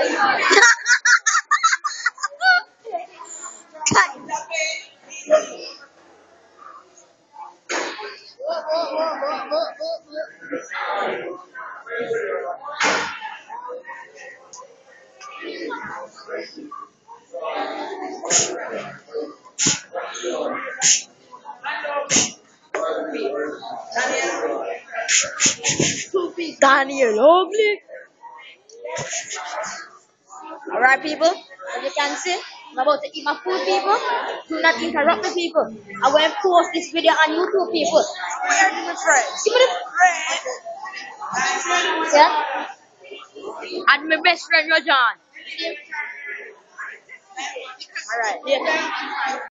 Daniel ugly. Alright, people, as you can see, I'm about to eat my food, people. Do not interrupt me, people. I will post this video on YouTube, people. Give me the yeah? And my best friend, John. Alright, later.